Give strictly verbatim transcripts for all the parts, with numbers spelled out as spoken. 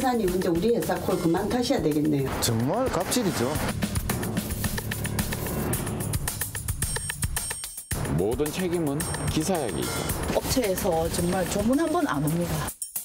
기사님 이제 우리 회사 콜 그만 타셔야 되겠네요. 정말 갑질이죠. 모든 책임은 기사에게 있다. 업체에서 정말 조문 한 번 안 옵니다.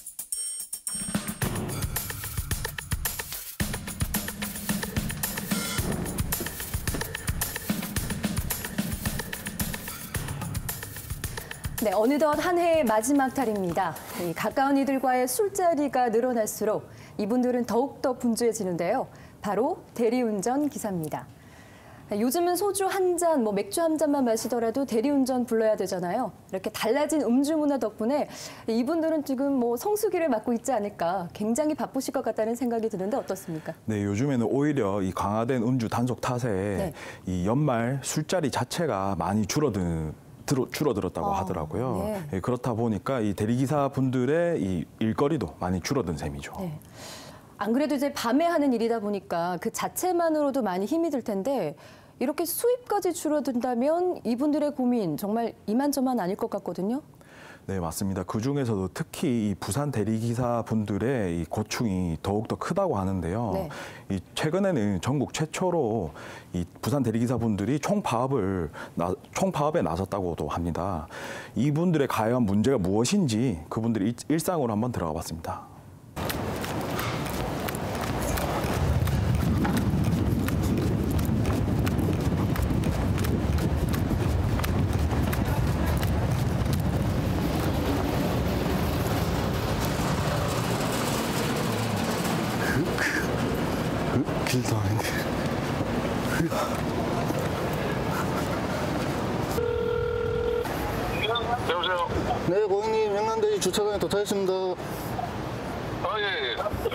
네, 어느덧 한 해의 마지막 달입니다. 이 가까운 이들과의 술자리가 늘어날수록 이분들은 더욱더 분주해지는데요. 바로 대리운전 기사입니다. 요즘은 소주 한 잔, 뭐 맥주 한 잔만 마시더라도 대리운전 불러야 되잖아요. 이렇게 달라진 음주 문화 덕분에 이분들은 지금 뭐 성수기를 맞고 있지 않을까, 굉장히 바쁘실 것 같다는 생각이 드는데 어떻습니까? 네, 요즘에는 오히려 이 강화된 음주 단속 탓에 네. 이 연말 술자리 자체가 많이 줄어든. 줄어들었다고 아, 하더라고요. 네. 예, 그렇다 보니까 이 대리기사 분들의 이 일거리도 많이 줄어든 셈이죠. 네. 안 그래도 이제 밤에 하는 일이다 보니까 그 자체만으로도 많이 힘이 들 텐데 이렇게 수입까지 줄어든다면 이분들의 고민 정말 이만저만 아닐 것 같거든요. 네, 맞습니다. 그 중에서도 특히 이 부산 대리기사 분들의 이 고충이 더욱더 크다고 하는데요. 네. 이 최근에는 전국 최초로 이 부산 대리기사 분들이 총파업을 나, 총파업에 나섰다고도 합니다. 이분들의 가해한 문제가 무엇인지 그분들의 일상으로 한번 들어가 봤습니다. 길도 아닌데. 여보세요? 네, 고객님, 영남대리 주차장에 도착했습니다. 아, 예, 예.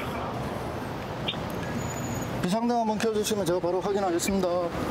비상등 한번 켜주시면 제가 바로 확인하겠습니다.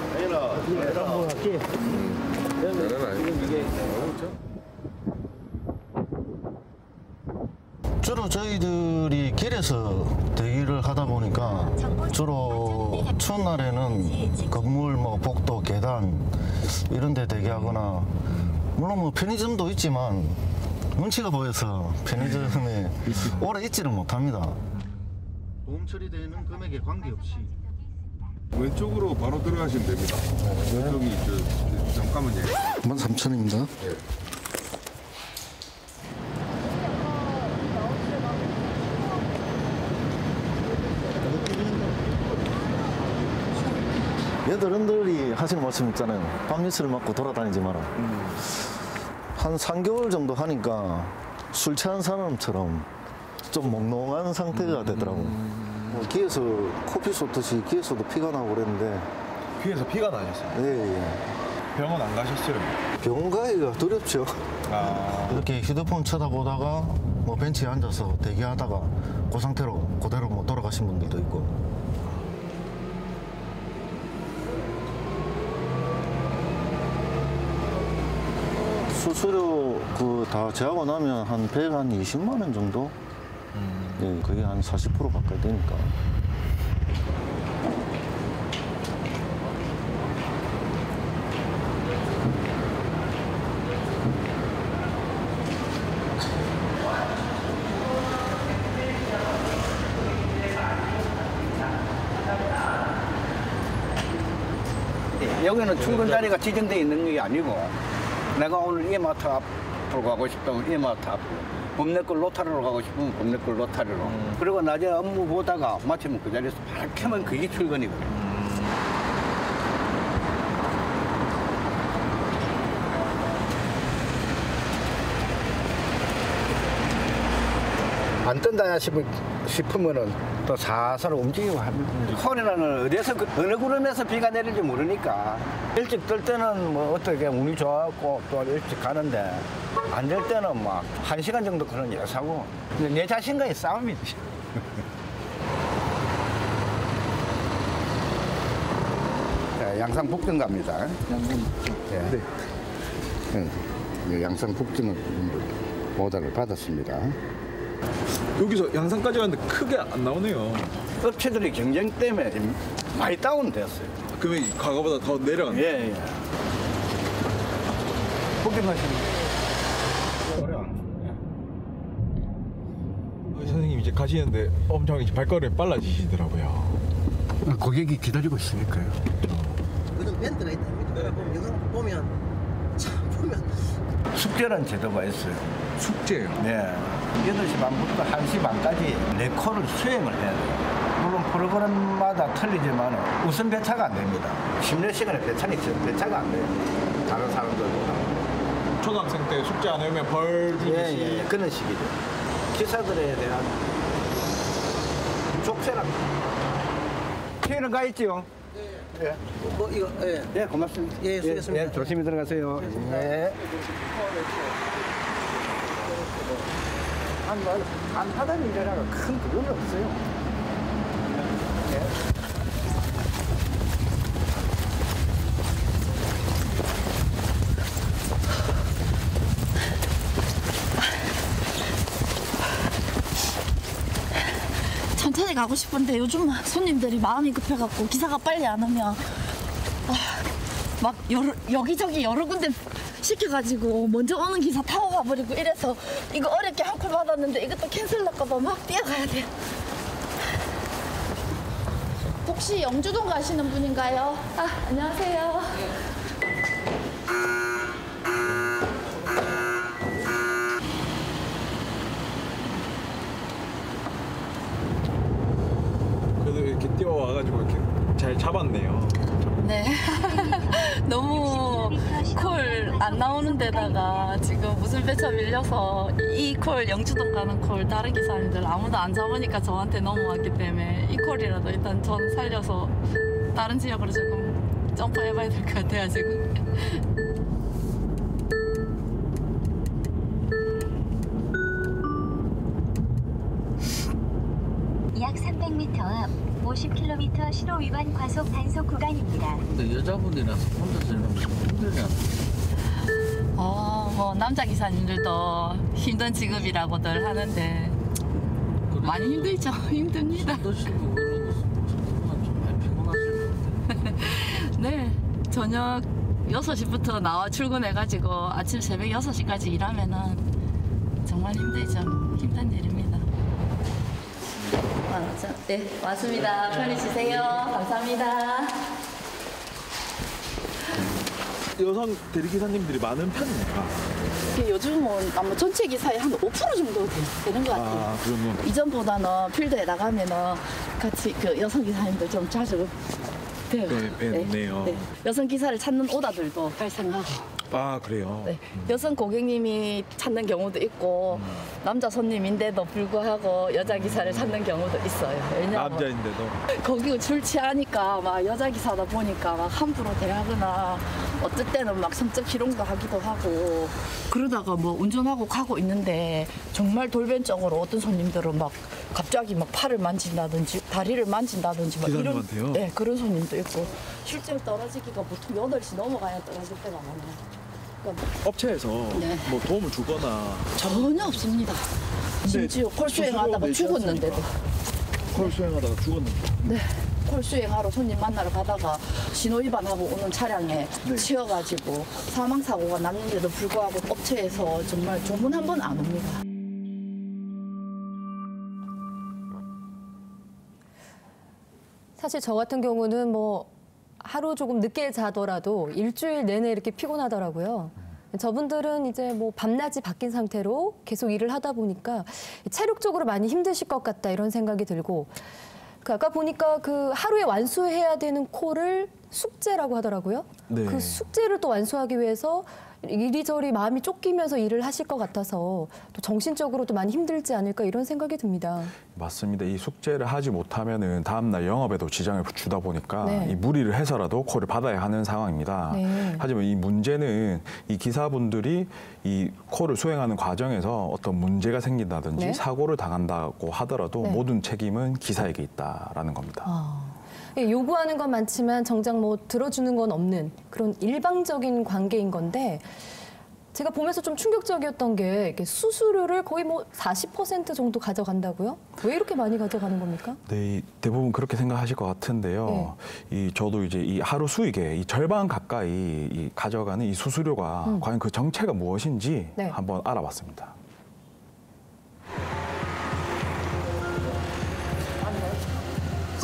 주로 저희들이 길에서 대기를 하다 보니까 주로 추운 날에는 건물, 뭐 복도, 계단 이런 데 대기하거나 물론 뭐 편의점도 있지만 눈치가 보여서 편의점에 오래 있지는 못합니다. 보험 처리되는 금액에 관계없이 왼쪽으로 바로 들어가시면 됩니다. 왼쪽이 저, 잠깐만요. 만 삼천입니다. 네. 여러분들이 하시는 말씀 있잖아요. 밤뉴스를 맞고 돌아다니지 마라. 음. 한 삼 개월 정도 하니까 술 취한 사람처럼 좀 몽롱한 상태가 되더라고요. 음. 뭐 귀에서 코피 쏟듯이 귀에서도 피가 나고 그랬는데. 귀에서 피가 나셨어요? 예, 예. 병원 안 가셨어요? 병원 가기가 두렵죠. 아... 이렇게 휴대폰 쳐다보다가 뭐 벤치에 앉아서 대기하다가 그 상태로 그대로 뭐 돌아가신 분들도 있고. 수수료 그 다 제하고 나면 한 백한 이십만 원 정도? 음. 네, 그게 한 사십 퍼센트 가까이 되니까. 여기는 출근 자리가 지정되어 있는 게 아니고 내가 오늘 이 마트 앞으로 가고 싶다면 이 마트 앞으로 범내골 로타리로 가고 싶으면 범내골 로타리로 음. 그리고 낮에 업무 보다가 마치면 그 자리에서 바로 켜면 그게 출근이거든. 음. 안 뜬다 싶으면은 또 사살 움직이고 합니다. 소리는 어디서 어느 구름에서 비가 내릴지 모르니까 일찍 뜰 때는 뭐 어떻게 운이 좋았고 또 일찍 가는데 안 될 때는 막 한 시간 정도 그런 예사고 내 자신과의 싸움이지. 자, 양산 북등 갑니다. 양산 북등. 네. 네. 네. 양산 북등을 오다를 받았습니다. 여기서 양산까지 갔는데 크게 안 나오네요. 업체들이 경쟁 때문에 많이 다운됐어요. 그러면 과거보다 더 내려갔네. 예, 예. 폭격하시는 어, 선생님 이제 가시는데 엄청 이제 발걸음이 빨라지시더라고요. 고객이 기다리고 있으니까요. 요즘 밴드가 있답니다. 보면 영상 보면 참 보면 숙제라는 제도가 있어요. 숙제요? 네. 여덟 시 반부터 한 시 반까지 네 콜을 수행을 해야 돼요. 물론 프로그램마다 틀리지만 우선 배차가 안 됩니다. 심야 시간에 배차는 있죠. 배차가 안 돼요. 다른 사람들보다. 초등학생 때 숙제 안 해오면 벌 주듯이. 예, 예, 그런 식이죠. 기사들에 대한 족쇄랍니다. 피해는 가 있지요? 네. 예. 뭐 이거 예. 예, 고맙습니다. 예, 수고했습니다. 예, 예, 조심히 들어가세요. 네. 안, 안 하던 일이라가 큰 그건 없어요. 예. 천천히 가고 싶은데 요즘 손님들이 마음이 급해갖고 기사가 빨리 안 오면 아, 막 여러, 여기저기 여러 군데 시켜가지고 먼저 오는 기사 타고 가버리고 이래서 이거 어렵게 한 콜 받았는데 이것도 캔슬 날까봐 막 뛰어가야 돼요. 혹시 영주동 가시는 분인가요? 아, 안녕하세요. 그래도 이렇게 뛰어와가지고 이렇게 잘 잡았네요. 네. 너무 콜 안 나오는 데다가 지금 무슨 배차 밀려서 이 콜 영주동 가는 콜 다른 기사님들 아무도 안 잡으니까 저한테 넘어왔기 때문에 이 콜이라도 일단 저는 살려서 다른 지역으로 조금 점프해봐야 될 것 같아요 지금. 약 삼백 미터 앞 오십 킬로미터 신호 위반 과속 단속 구간입니다. 근데 여자분이라서 혼자서 이러면 힘들지 않나요? 어, 뭐 남자 기사님들도 힘든 직업이라고들 하는데 많이 힘들죠. 힘듭니다. 좀 많이 피곤하실 것 같아요. 네, 저녁 여섯 시부터 나와 출근해가지고 아침 새벽 여섯 시까지 일하면은 정말 힘들죠. 힘든 일입니다. 아, 자, 네, 왔습니다. 편히 쉬세요. 감사합니다. 여성 대리기사님들이 많은 편입니까? 요즘은 아마 전체 기사의 한 오 퍼센트 정도 되는 것 같아요. 아, 그러면 이전보다는 필드에 나가면은 같이 그 여성 기사님들 좀 자주 뵈요. 네, 뵙네요. 네, 네. 여성 기사를 찾는 오다들도 발생하고. 아, 그래요? 네. 음. 여성 고객님이 찾는 경우도 있고 음. 남자 손님인데도 불구하고 여자 기사를 찾는 경우도 있어요. 왜냐하면 남자인데도 거기 술 취하니까 막 여자 기사다 보니까 막 함부로 대하거나 어떨 때는 막 성적 희롱도 하기도 하고 그러다가 뭐 운전하고 가고 있는데 정말 돌변적으로 어떤 손님들은 막 갑자기 막 팔을 만진다든지 다리를 만진다든지 막 이런 기사님한테요? 네, 그런 손님도 있고 실제로 떨어지기가 보통 여덟 시 넘어가야 떨어질 때가 많아요. 그러니까 업체에서 네. 뭐 도움을 주거나 전혀 없습니다. 심지어 콜 수행하다가 죽었는데도. 콜 수행하다가 죽었는데. 네. 콜 수행하러 손님 만나러 가다가 신호 위반하고 오는 차량에 네. 치여가지고 사망 사고가 났는데도 불구하고 업체에서 정말 조문 한 번 안 옵니다. 사실 저 같은 경우는 뭐 하루 조금 늦게 자더라도 일주일 내내 이렇게 피곤하더라고요. 저분들은 이제 뭐 밤낮이 바뀐 상태로 계속 일을 하다 보니까 체력적으로 많이 힘드실 것 같다 이런 생각이 들고 그 아까 보니까 그 하루에 완수해야 되는 콜을 숙제라고 하더라고요. 네. 그 숙제를 또 완수하기 위해서 이리저리 마음이 쫓기면서 일을 하실 것 같아서 또 정신적으로도 많이 힘들지 않을까 이런 생각이 듭니다. 맞습니다. 이 숙제를 하지 못하면은 다음날 영업에도 지장을 주다 보니까 네. 이 무리를 해서라도 콜을 받아야 하는 상황입니다. 네. 하지만 이 문제는 이 기사분들이 이 콜을 수행하는 과정에서 어떤 문제가 생긴다든지 네. 사고를 당한다고 하더라도 네. 모든 책임은 기사에게 있다라는 겁니다. 아. 요구하는 건 많지만 정작 뭐 들어주는 건 없는 그런 일방적인 관계인 건데 제가 보면서 좀 충격적이었던 게 이렇게 수수료를 거의 뭐 사십 퍼센트 정도 가져간다고요? 왜 이렇게 많이 가져가는 겁니까? 네, 대부분 그렇게 생각하실 것 같은데요. 네. 이 저도 이제 이 하루 수익의 이 절반 가까이 이 가져가는 이 수수료가 음. 과연 그 정체가 무엇인지 네. 한번 알아봤습니다.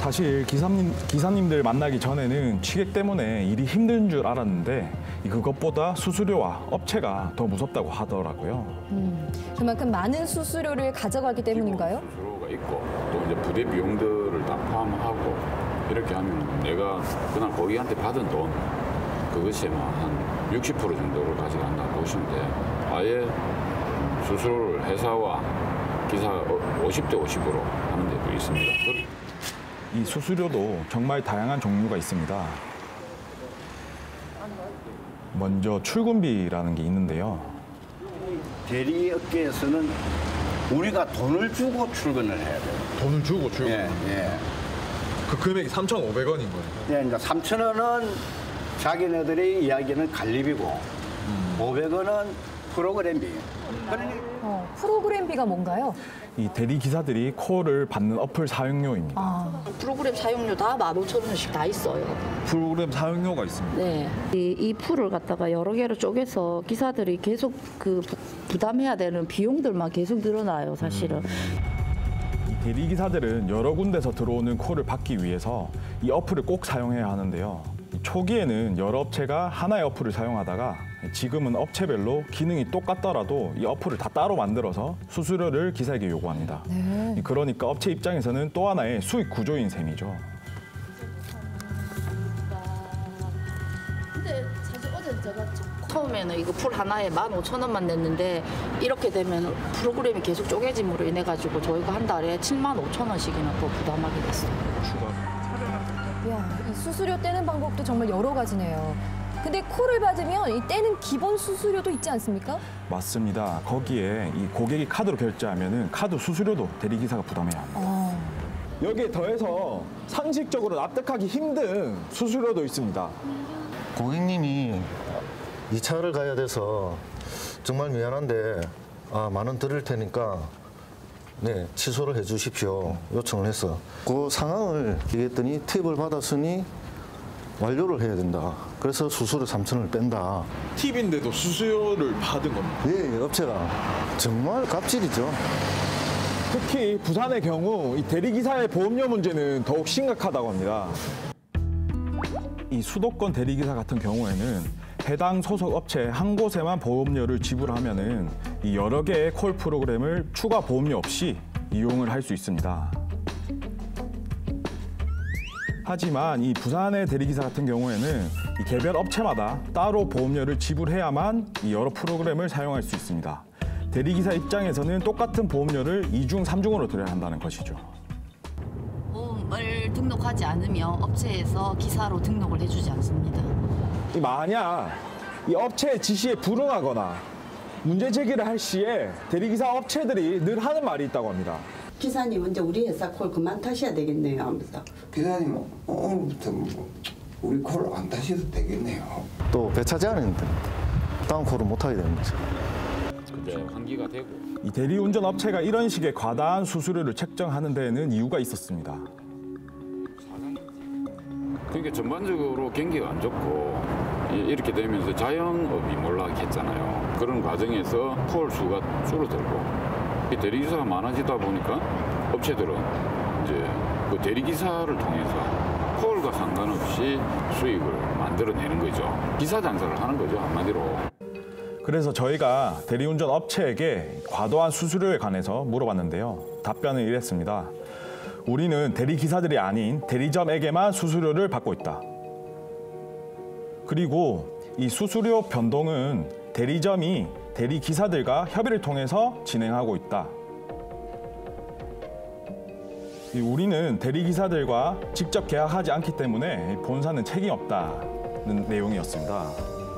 사실 기사님, 기사님들 만나기 전에는 취객 때문에 일이 힘든 줄 알았는데 그것보다 수수료와 업체가 더 무섭다고 하더라고요. 음, 그만큼 많은 수수료를 가져가기 때문인가요? 수수료가 있고 또 이제 부대 비용들을 다 포함하고 이렇게 하면 내가 그날 고객한테 받은 돈 그것이 한 육십 퍼센트 정도를 가져간다고 보시면 돼요. 아예 수수료를 회사와 기사 오십 대 오십으로 하는 데도 있습니다. 이 수수료도 정말 다양한 종류가 있습니다. 먼저 출근비라는 게 있는데요. 대리업계에서는 우리가 돈을 주고 출근을 해야 돼요. 돈을 주고 출근? 예, 예. 그 금액이 삼천오백 원인 거예요? 예, 그러니까 삼천 원은 자기네들이 이야기는 관리비고 음. 오백 원은 프로그램비. 어, 프로그램비가 뭔가요? 이 대리 기사들이 콜을 받는 어플 사용료입니다. 아. 프로그램 사용료 다 만 오천 원씩 다 있어요. 프로그램 사용료가 있습니다. 네. 이, 이 풀을 갖다가 여러 개로 쪼개서 기사들이 계속 그 부, 부담해야 되는 비용들만 계속 늘어나요, 사실은. 음. 이 대리 기사들은 여러 군데서 들어오는 콜을 받기 위해서 이 어플을 꼭 사용해야 하는데요. 초기에는 여러 업체가 하나의 어플을 사용하다가 지금은 업체별로 기능이 똑같더라도 이 어플을 다 따로 만들어서 수수료를 기사에게 요구합니다. 네. 그러니까 업체 입장에서는 또 하나의 수익 구조인 셈이죠. 근데 사실 어제 제가 처음에는 이거 풀 하나에 만 오천 원만 냈는데 이렇게 되면 프로그램이 계속 쪼개짐으로 인해 가지고 저희가 한 달에 칠만 오천 원씩이나 더 부담하게 됐어요. 이야, 이 수수료 떼는 방법도 정말 여러 가지네요. 근데 콜을 받으면 이 떼는 기본 수수료도 있지 않습니까? 맞습니다. 거기에 이 고객이 카드로 결제하면은 카드 수수료도 대리기사가 부담해야 합니다. 어. 여기에 더해서 상식적으로 납득하기 힘든 수수료도 있습니다. 고객님이 이 차를 가야 돼서 정말 미안한데 아, 만 원 드릴 테니까 네, 취소를 해 주십시오. 요청을 했어. 그 상황을 얘기했더니 팁을 받았으니 완료를 해야 된다. 그래서 수수료 삼천 원을 뺀다. 팁인데도 수수료를 받은 겁니다. 예, 업체가 정말 갑질이죠. 특히 부산의 경우 이 대리기사의 보험료 문제는 더욱 심각하다고 합니다. 이 수도권 대리기사 같은 경우에는 해당 소속 업체 한 곳에만 보험료를 지불하면은 이 여러 개의 콜 프로그램을 추가 보험료 없이 이용을 할 수 있습니다. 하지만 이 부산의 대리기사 같은 경우에는 이 개별 업체마다 따로 보험료를 지불해야만 이 여러 프로그램을 사용할 수 있습니다. 대리기사 입장에서는 똑같은 보험료를 이중, 삼중으로 들여야 한다는 것이죠. 보험을 등록하지 않으면 업체에서 기사로 등록을 해주지 않습니다. 이 만약 이 업체의 지시에 불응하거나 문제 제기를 할 시에 대리기사 업체들이 늘 하는 말이 있다고 합니다. 기사님 이제 우리 회사 콜 그만 타셔야 되겠네요 하면서. 기사님 오늘부터 뭐 우리 콜 안 타셔도 되겠네요. 또 배차 제한이 다음 콜을 못 하게 되는 거죠. 그때 환기가 되고. 이 대리운전 업체가 이런 식의 과다한 수수료를 책정하는 데에는 이유가 있었습니다. 그러니까 전반적으로 경기가 안 좋고 이렇게 되면서 자영업이 몰락했잖아요. 그런 과정에서 콜 수가 줄어들고 대리기사가 많아지다 보니까 업체들은 이제 그 대리기사를 통해서 콜과 상관없이 수익을 만들어내는 거죠. 기사 장사를 하는 거죠, 한마디로. 그래서 저희가 대리운전 업체에게 과도한 수수료에 관해서 물어봤는데요. 답변은 이랬습니다. 우리는 대리기사들이 아닌 대리점에게만 수수료를 받고 있다. 그리고 이 수수료 변동은 대리점이 대리기사들과 협의를 통해서 진행하고 있다. 우리는 대리기사들과 직접 계약하지 않기 때문에 본사는 책임 없다는 내용이었습니다.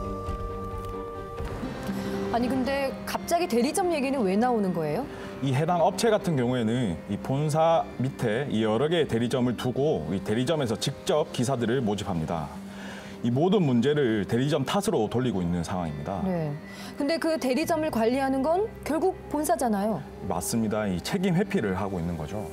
아니 근데 갑자기 대리점 얘기는 왜 나오는 거예요? 이 해당 업체 같은 경우에는 이 본사 밑에 이 여러 개의 대리점을 두고 이 대리점에서 직접 기사들을 모집합니다. 이 모든 문제를 대리점 탓으로 돌리고 있는 상황입니다. 네. 근데 그 대리점을 관리하는 건 결국 본사잖아요. 맞습니다. 이 책임 회피를 하고 있는 거죠.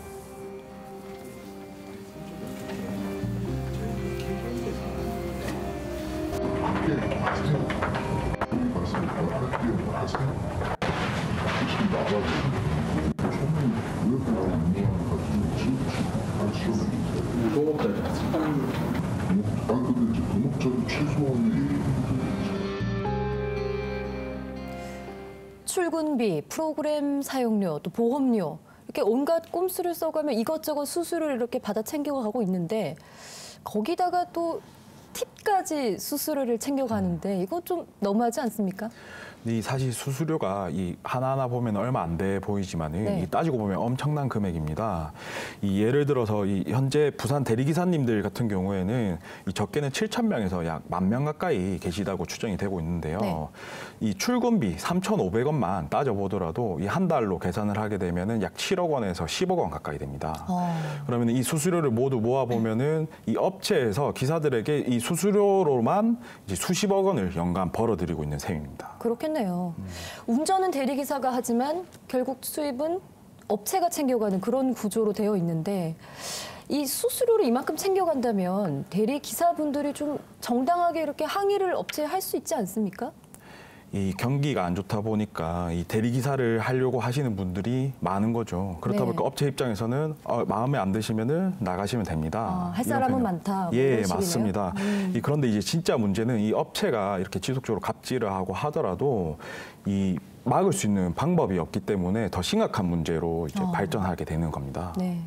출근비, 프로그램 사용료, 또 보험료 이렇게 온갖 꼼수를 써가며 이것저것 수수료를 이렇게 받아 챙겨가고 있는데 거기다가 또 팁까지 수수료를 챙겨가는데 이거 좀 너무하지 않습니까? 이 사실 수수료가 이 하나하나 보면 얼마 안 돼 보이지만은 네. 이 따지고 보면 엄청난 금액입니다. 이 예를 들어서 이 현재 부산 대리기사님들 같은 경우에는 이 적게는 칠천 명에서 약 만 명 가까이 계시다고 추정이 되고 있는데요. 네. 이 출근비 삼천오백 원만 따져보더라도 이 한 달로 계산을 하게 되면은 약 칠억 원에서 십억 원 가까이 됩니다. 어. 그러면 이 수수료를 모두 모아보면은 이 업체에서 기사들에게 이 수수료로만 이제 수십억 원을 연간 벌어들이고 있는 셈입니다. 그렇겠네요. 음. 운전은 대리기사가 하지만 결국 수입은 업체가 챙겨가는 그런 구조로 되어 있는데 이 수수료를 이만큼 챙겨간다면 대리기사분들이 좀 정당하게 이렇게 항의를 업체에 할 수 있지 않습니까? 이 경기가 안 좋다 보니까 이 대리기사를 하려고 하시는 분들이 많은 거죠. 그렇다 네. 보니까 업체 입장에서는 어, 마음에 안 드시면은 나가시면 됩니다. 아, 할 사람은 이런 많다. 예, 이런 식이네요. 맞습니다. 음. 이 그런데 이제 진짜 문제는 이 업체가 이렇게 지속적으로 갑질을 하고 하더라도 이 막을 수 있는 방법이 없기 때문에 더 심각한 문제로 이제 어. 발전하게 되는 겁니다. 네.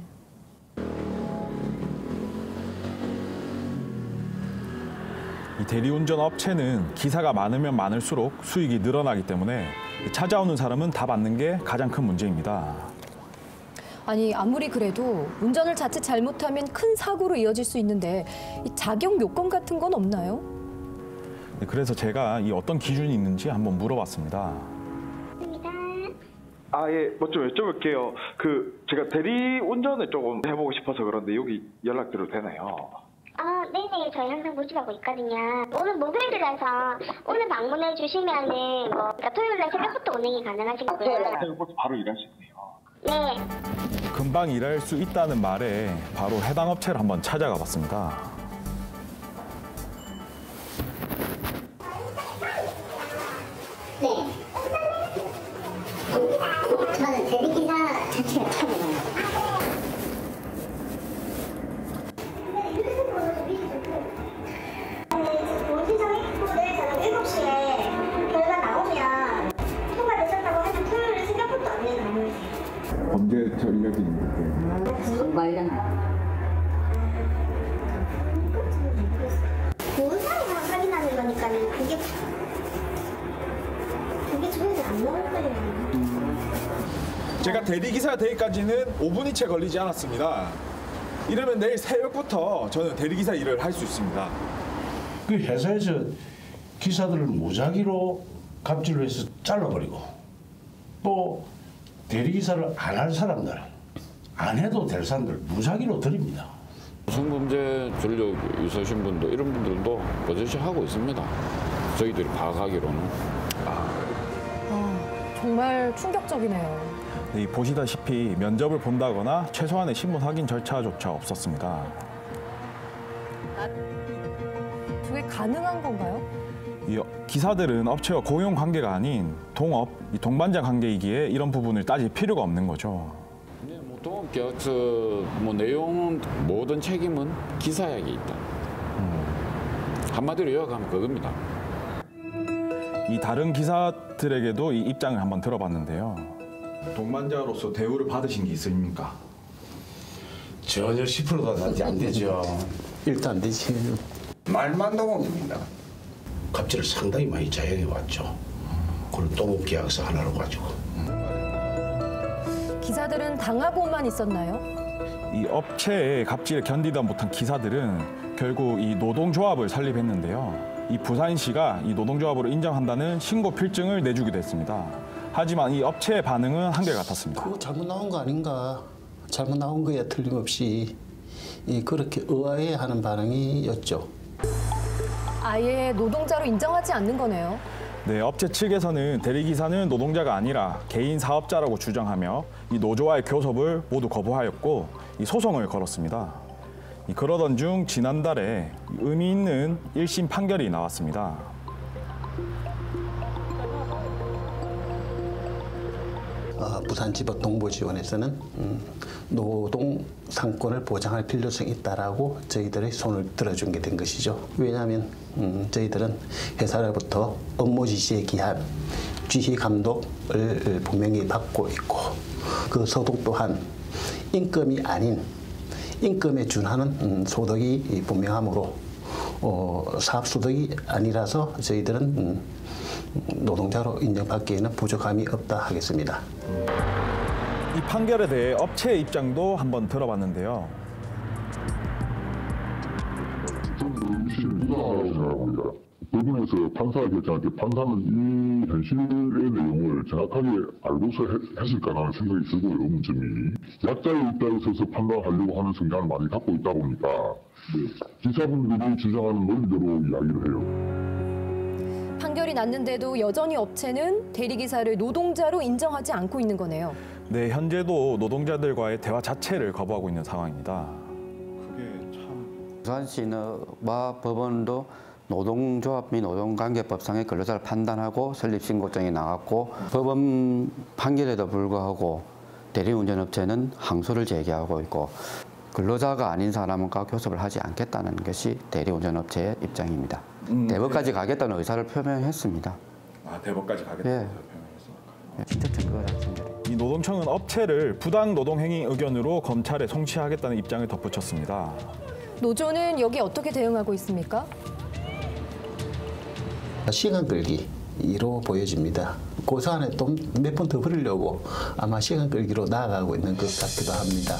이 대리운전 업체는 기사가 많으면 많을수록 수익이 늘어나기 때문에 찾아오는 사람은 다 받는 게 가장 큰 문제입니다. 아니 아무리 그래도 운전을 자칫 잘못하면 큰 사고로 이어질 수 있는데 이 자격 요건 같은 건 없나요? 네, 그래서 제가 이 어떤 기준이 있는지 한번 물어봤습니다. 아, 예, 뭐 좀 여쭤볼게요. 그 제가 대리 운전을 조금 해보고 싶어서 그런데 여기 연락드려도 되나요? 아, 네네. 저희 항상 모집하고 있거든요. 오늘 목요일이라서 오늘 방문해 주시면은 뭐 그러니까 토요일날 새벽부터 운행이 가능하시고요. 새벽부터 바로 일할 수 있네요. 네. 금방 일할 수 있다는 말에 바로 해당 업체를 한번 찾아가 봤습니다. 네. 저는 대리기사 자체가 처음이에요. 언제 전력이 있는데? 선발량. 보험사에서 확인하는 거니까는 그게 그게 주변에서 안 나올 거예요. 제가 대리기사 되기까지는 오 분이 채 걸리지 않았습니다. 이러면 내일 새벽부터 저는 대리기사 일을 할 수 있습니다. 그 회사에서 기사들을 무작위로 갑질로 해서 잘라버리고 또 대리기사를 안 할 사람들, 안 해도 될 사람들 무작위로 드립니다. 성범죄 전력 있으신 분도 이런 분들도 버젓이 하고 있습니다. 저희들이 파악하기로는. 아, 정말 충격적이네요. 네, 보시다시피 면접을 본다거나 최소한의 신분 확인 절차조차 없었습니다. 그게 가능한 건가요? 이 기사들은 업체와 고용 관계가 아닌 동업, 이 동반자 관계이기에 이런 부분을 따질 필요가 없는 거죠. 네, 뭐 동업계약서 뭐 내용은 모든 책임은 기사에게 있다. 음. 한마디로 요약하면 그겁니다. 이 다른 기사들에게도 이 입장을 한번 들어봤는데요. 동반자로서 대우를 받으신 게 있습니까? 전혀 십 퍼센트도 안 되죠. 일단 안 되지. 말만 도움입니다. 갑질을 상당히 많이 자행해 왔죠. 그걸 동업계약서 하나로 가지고. 기사들은 당하고만 있었나요? 이 업체의 갑질에 견디다 못한 기사들은 결국 이 노동조합을 설립했는데요. 이 부산시가 이 노동조합으로 인정한다는 신고 필증을 내주기도 했습니다. 하지만 이 업체의 반응은 한결같았습니다. 그거 잘못 나온 거 아닌가? 잘못 나온 거야 틀림없이. 이 그렇게 의아해하는 반응이었죠. 아예 노동자로 인정하지 않는 거네요. 네, 업체 측에서는 대리기사는 노동자가 아니라 개인 사업자라고 주장하며 이 노조와의 교섭을 모두 거부하였고 이 소송을 걸었습니다. 이 그러던 중 지난달에 의미 있는 일 심 판결이 나왔습니다. 어, 부산지법 동부지원에서는 음, 노동 상권을 보장할 필요성이 있다라고 저희들의 손을 들어준 게 된 것이죠. 왜냐하면 음, 저희들은 회사로부터 업무 지시에 기한 지시 감독을 분명히 받고 있고 그 소득 또한 임금이 아닌 임금에 준하는 소득이 분명하므로 어, 사업소득이 아니라서 저희들은 음, 노동자로 인정받기에는 부족함이 없다 하겠습니다. 이 판결에 대해 업체의 입장도 한번 들어봤는데요. 저는 무사하다고 생각합니다. 법원에서 판사가 결정할 때 판사는 이 현실의 내용을 정확하게 알고서 했, 했을까라는 생각이 들고요. 문점이 약자의 입장에 서서 판단하려고 하는 성향을 많이 갖고 있다 보니까 네, 기사분들이 주장하는 논리대로 이야기를 해요. 판결이 났는데도 여전히 업체는 대리기사를 노동자로 인정하지 않고 있는 거네요. 네, 현재도 노동자들과의 대화 자체를 거부하고 있는 상황입니다. 그게 참... 부산시와 법원도 노동조합 및 노동관계법상의 근로자를 판단하고 설립신고장이 나왔고 법원 판결에도 불구하고 대리운전업체는 항소를 제기하고 있고 근로자가 아닌 사람과 교섭을 하지 않겠다는 것이 대리운전업체의 입장입니다. 음, 대법까지 네. 가겠다는 의사를 표명했습니다. 아, 대법까지 가겠다는 네. 의사를 표명했습니까? 네, 진짜 증거가 작성되네. 이 노동청은 업체를 부당 노동행위 의견으로 검찰에 송치하겠다는 입장을 덧붙였습니다. 노조는 여기 어떻게 대응하고 있습니까? 시간 끌기로 보여집니다. 그 사안에 또 몇 번 더 벌이려고 아마 시간 끌기로 나아가고 있는 것 같기도 합니다.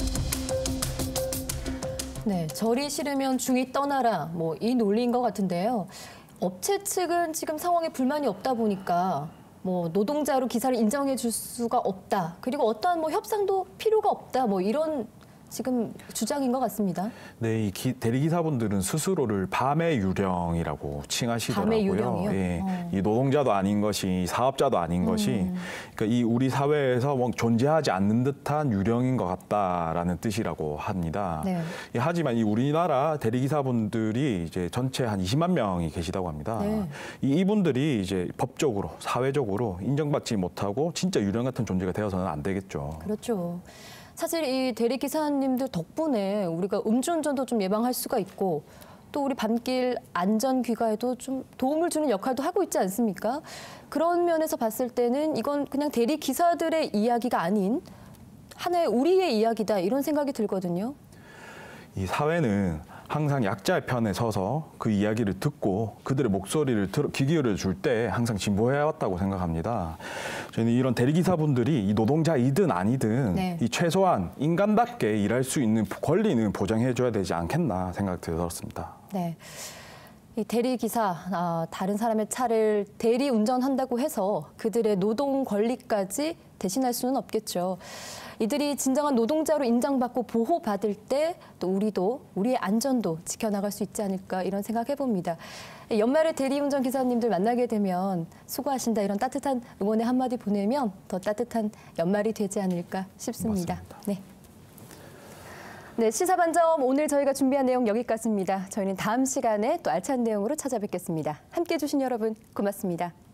네, 절이 싫으면 중이 떠나라, 뭐 이 논리인 것 같은데요. 업체 측은 지금 상황에 불만이 없다 보니까 뭐 노동자로 기사를 인정해 줄 수가 없다. 그리고 어떠한 뭐 협상도 필요가 없다. 뭐 이런 지금 주장인 것 같습니다. 네, 이 기, 대리기사분들은 스스로를 밤의 유령이라고 칭하시더라고요. 밤의 유령이요? 예, 어. 이 노동자도 아닌 것이 사업자도 아닌 음. 것이 그러니까 이 우리 사회에서 뭐 존재하지 않는 듯한 유령인 것 같다라는 뜻이라고 합니다. 네. 예, 하지만 이 우리나라 대리기사분들이 이제 전체 한 이십만 명이 계시다고 합니다. 네. 이 이분들이 이제 법적으로 사회적으로 인정받지 못하고 진짜 유령 같은 존재가 되어서는 안 되겠죠. 그렇죠. 사실 이 대리기사님들 덕분에 우리가 음주운전도 좀 예방할 수가 있고 또 우리 밤길 안전귀가에도 좀 도움을 주는 역할도 하고 있지 않습니까? 그런 면에서 봤을 때는 이건 그냥 대리기사들의 이야기가 아닌 하나의 우리의 이야기다 이런 생각이 들거든요. 이 사회는 항상 약자의 편에 서서 그 이야기를 듣고 그들의 목소리를 들어, 귀 기울여 줄 때 항상 진보해왔다고 생각합니다. 저희는 이런 대리기사분들이 이 노동자이든 아니든 네. 이 최소한 인간답게 일할 수 있는 권리는 보장해줘야 되지 않겠나 생각이 들었습니다. 네. 이 대리기사, 아, 다른 사람의 차를 대리 운전한다고 해서 그들의 노동 권리까지 대신할 수는 없겠죠. 이들이 진정한 노동자로 인정받고 보호받을 때 또 우리도 우리의 안전도 지켜나갈 수 있지 않을까 이런 생각해봅니다. 연말에 대리운전 기사님들 만나게 되면 수고하신다 이런 따뜻한 응원의 한마디 보내면 더 따뜻한 연말이 되지 않을까 싶습니다. 맞습니다. 네. 네, 시사반점 오늘 저희가 준비한 내용 여기까지입니다. 저희는 다음 시간에 또 알찬 내용으로 찾아뵙겠습니다. 함께해 주신 여러분 고맙습니다.